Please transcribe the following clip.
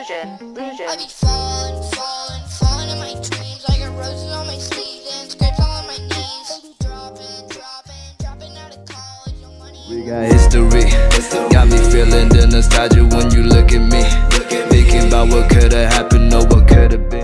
I be falling in my dreams. I got roses on my sleeves and scrapes all on my knees. Dropping out of college, no money. We got history, got me feeling the nostalgia when you look at me. Thinking about what could've happened or what could've been.